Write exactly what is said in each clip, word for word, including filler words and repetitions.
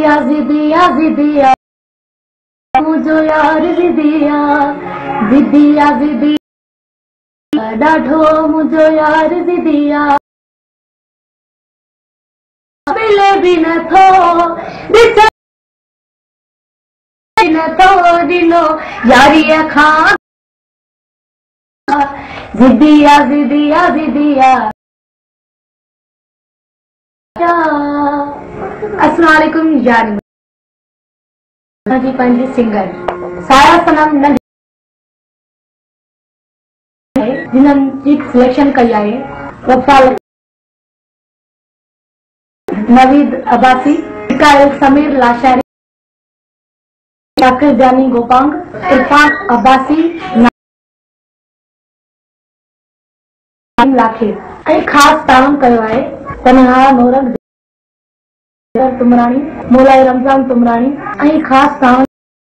ज़िदिया ज़िदिया ज़िदिया मुझो यार ज़िदिया ज़िदिया ज़िदिया ॾाढो मुझो यार ज़िदिया मिले भी न थो ॾिस न थो ॾिनो यारीअ खां ज़िदिया ज़िदिया ज़िदिया। अस्सलाम वालेकुम यार जी पंहिंजी सिंगर साया सनम न जिन्हनि जी सिलेक्शन कई आहे वफ़ाल नवीद अब्बासी मिकाइल समीर लाशारी शाकिर जानी गोपांग इरफान अब्बासी लाखे ऐं ख़ासि ताउन कयो आहे तनहा नूरन तुमरानी मोलाई रमज़ान तुमरानी ऐं ख़ासि ताउन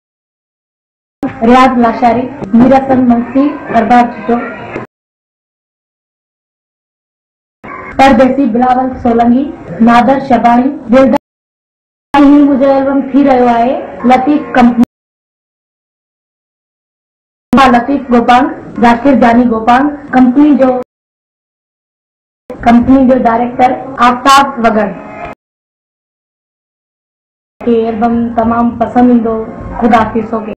रियाज लाशारी मीरसन मंसी अरबाब चिटो परदेसी बिलावल सोलंगी नादर शबानी दिलदार मुझे एल्बम थी रहियो आहे लतीफ़ कंपनी लतीफ़ गोपांग जाकिर जानी गोपांग कंपनी जो कंपनी जो डायरेक्टर आफ्ताब वगड़ के एल्बम तमाम पसंद ईंदो। खुदा हाफिज़।